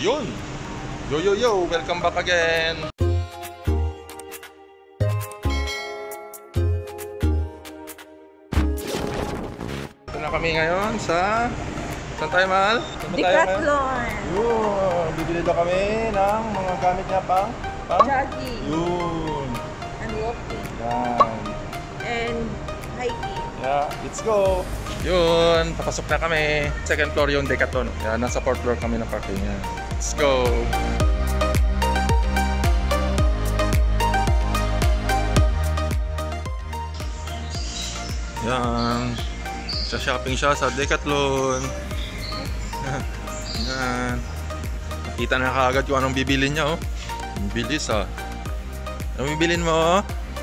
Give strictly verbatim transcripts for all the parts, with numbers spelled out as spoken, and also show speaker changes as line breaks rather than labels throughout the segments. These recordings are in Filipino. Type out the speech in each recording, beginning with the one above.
Yun! Yo yo yo! Welcome back again! Ito na kami ngayon sa... Saan tayo, mahal?
Decathlon!
Yun! Bibili daw kami ng mga gamit niya pang... Pang?
Jogging.
Yun!
And walking.
Yan!
And hiking.
Yeah, let's go! Yun! Papasok na kami. Second floor yung Decathlon. Yan, nasa fourth floor kami ng parking. Yan. Let's go! Yan. Sa shopping siya sa Decathlon. Yan. Nakita na kaagad kung anong bibilin niya, oh. Ang bilis, ah. Anong bibilin mo, oh?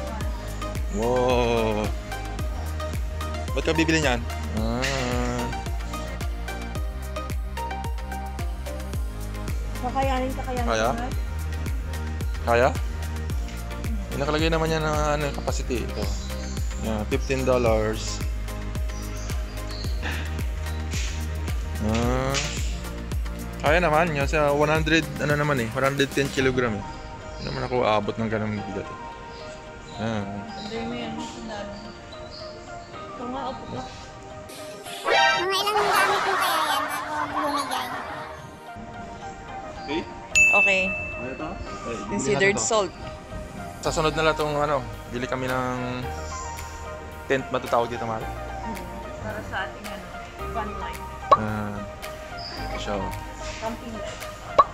Wow. Ba't ka bibili niyan? Ah.
Kakayanin, kakayanin.
Kaya?
Naman.
Kaya? May nakalagay naman yan ng ano, capacity. Ito. Yeah, fifteen dollars. Ah. Kaya naman. Yung sa one hundred, ano naman eh. one hundred ten kilogram eh. Hindi naman ako aabot ng ganang bigat eh. Ah.
Sabi mo yan. Ito nga, upo ka.
Mga ilang gamit mo kaya yan bago bumigay?
Okay?
Okay.
Ano ito?
Considered salt.
Sa sunod na lang itong ano, bili kami ng tent, matutawag dito, mahal.
Para sa ating ano, van life.
Ah. So,
Camping life.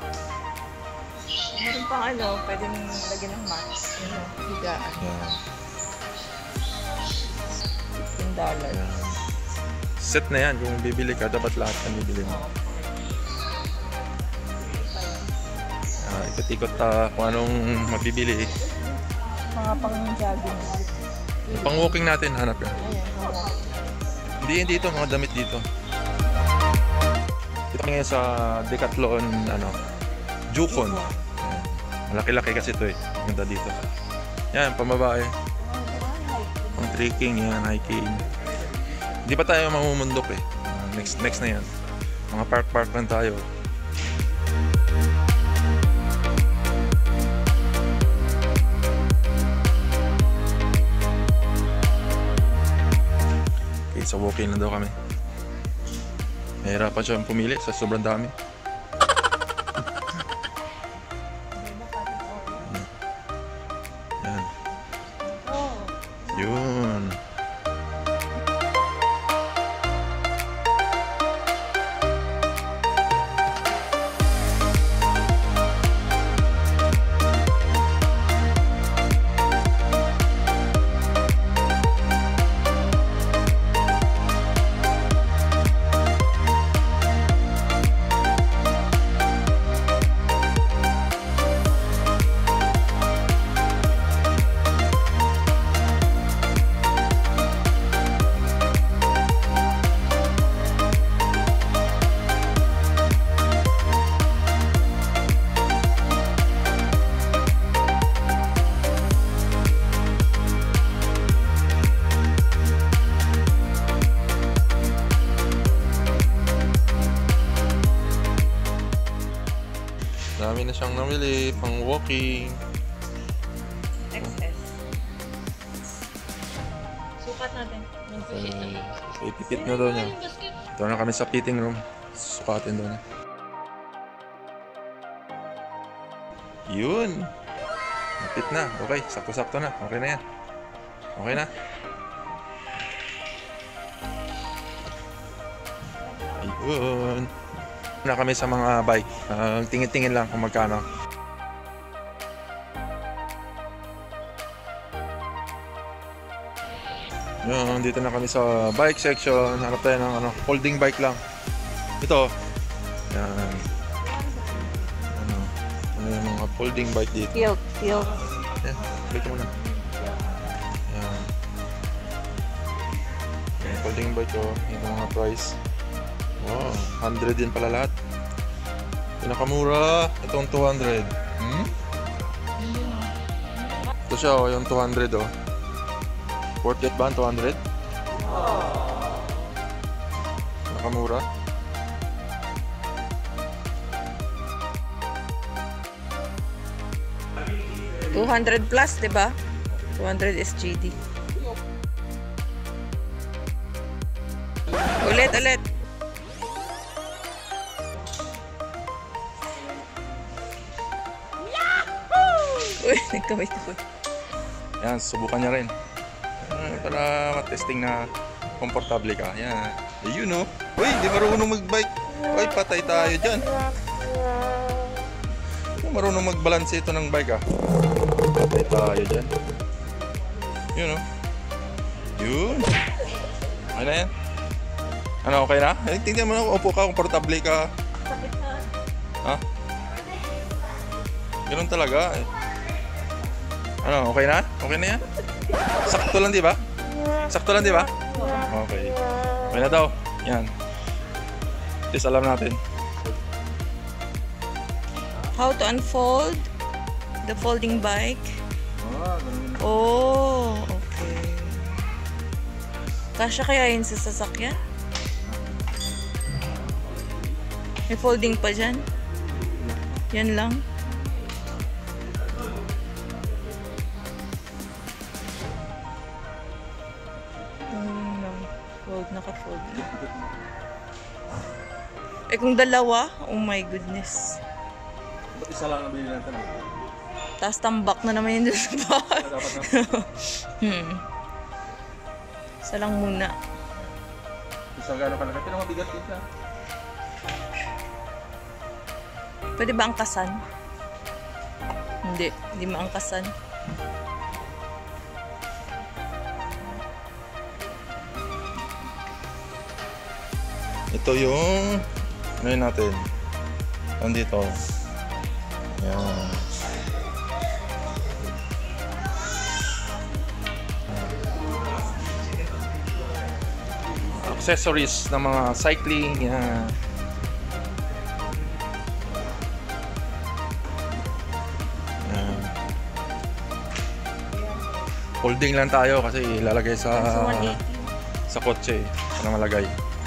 Meron pang ano, pwede mong lagyan ng mats. Ano, higaan.
yeah.
fifteen dollars.
Yan. Set na yan. Kung bibili ka, dapat lahat na bibili mo. Uh, ikot-ikot uh, kung anong mabibili.
Mga pang jogging.
Yung pang walking natin, hanap ka.
Ayan, mga.
Hindi, hindi ito. Mga damit dito. Dito kami ngayon sa Decathlon, ano, Jukon. Yan. Malaki-laki kasi ito eh. Ganda dito. Yan, pambabae. Pang trekking, yan, hiking. Hindi pa tayo mamumundok eh. Uh, next next na yan. Mga park-park lang tayo. Okay, so walking na daw kami. Mahirapan siya pumili sa sobrang dami. Yan. Yun. Dami na siyang namili, pang walking.
X S. Sukat natin.
Okay, ipipit na daw niya. Ito na kami sa fitting room. Sukatin daw niya. Yun! Napit na. Okay, sakto-sakto na. Okay na yan. Okay na. Ayun. Na kami sa mga bike. Uh, tingin-tingin lang kung magkano. Yun, dito na kami sa bike section. Hanap tayo ng ano, holding bike lang. Ito. Yan. Ano, ano yung mga folding bike dito.
Tilt, tilt.
Yan, balik mo na. Yan. Yung folding bike ko. Ito mga price. Wow, one hundred din pala lahat. Pinakamura, itong two hundred. Hmm? Ito siya, oh, yung two hundred, oh. Worth it ba ang two hundred? Pinakamura.
two hundred plus, di ba? two hundred S G D. Ulit, ulit. Yahoo! Uy, nagkamay-kamay.
Yan, subukan niya rin. Uh, para matesting na komportable ka. Yan. Ayun no. Uy, di marunong mag-bike. Uy, patay tayo dyan. Di marunong mag-balance ito ng bike ah. Patay tayo dyan. Yun no. Yun. Okay na yan. Ano, okay na? Eh, tingnan mo na, upo ka, komportable ka. Ha? Ganun talaga eh. Ano, okay na? Okay na yan? Sakto lang, di ba? Sakto lang, di ba? Okay. Okay na daw. Yan. At least alam natin.
How to unfold the folding bike.
Ah, ganun.
Oh, okay. Kasya kaya yun sa sasakyan? May folding pa dyan? Yan lang. Folding lang. Fold, naka-fold na. Eh kung dalawa, oh my goodness.
Ba't isa lang nabili natin?
Tapos tambak na naman yun dun sa bahay.
Dapat na.
hmm. Isa lang muna.
Isa gano'n kalaki. Pero mabigat din siya.
Pwede ba angkasan? Hindi, hindi maangkasan.
Ito yung ngayon natin. Nandito. Yan. Accessories ng mga cycling. Yan. Holding lang tayo kasi ilalagay sa sa kotse na malagay.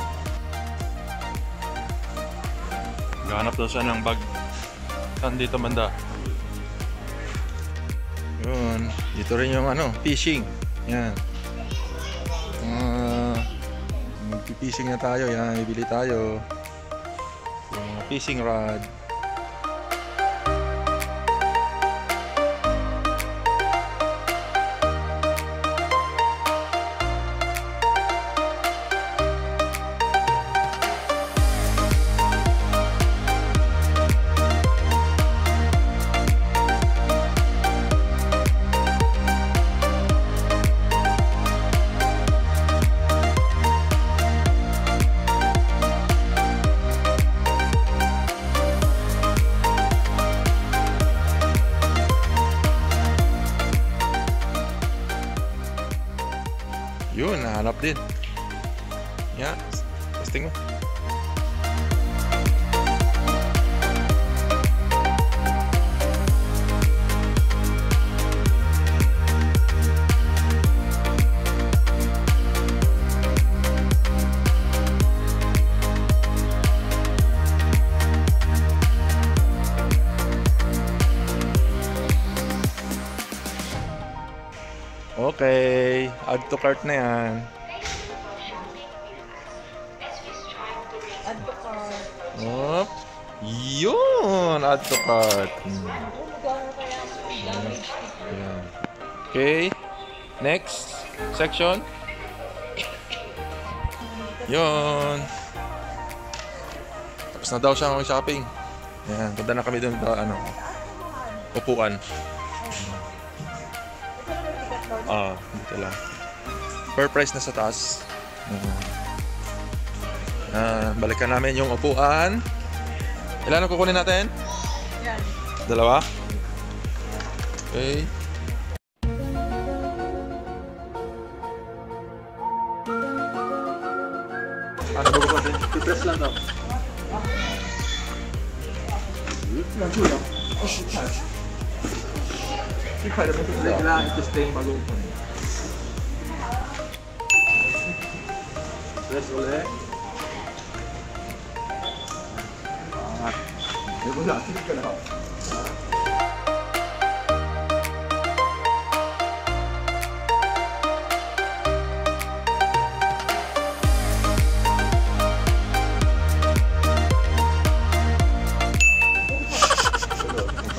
Gahanap daw siya ng bag. Saan dito banda? Yun. Dito rin yung ano, fishing. Yan. Uh, Magpipishing na tayo. Yan, bibili tayo. Yung mga fishing rod. Yun, nahanap din. Yan, testing mo. Okay, add to cart na yan.
Add to cart.
Op. Yun, add to cart. Hmm. Yan. Okay, next section. Yun. Tapos na daw siya ng shopping. Yan, punta na kami doon sa ano, upuan. Ah, dito lang. Per price na sa taas. Uh, uh, balikan namin yung upuan. Ilan ang kukunin natin?
Yan.
Dalawa? Okay. Ano ba ko natin? I-press lang daw. Kailangan i-stay bago upuan. Press ulit. Angat. Hindi ko lang. Sige ka na.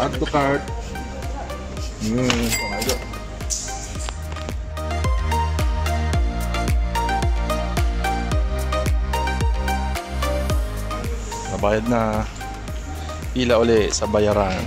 Add to cart. Mm. Nabayad na. Pila uli sa bayaran.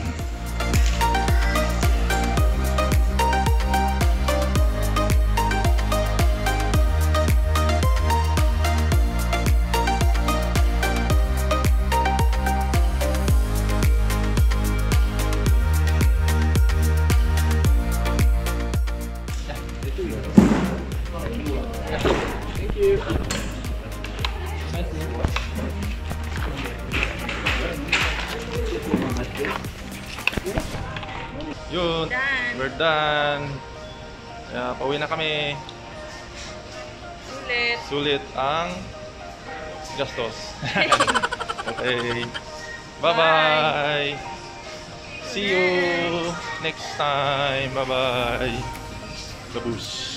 Yun,
Done.
we're done. Kaya pauwi na kami.
Ulit.
Sulit ang gastos. Okay. Bye-bye. See you next time. Bye-bye. Babush.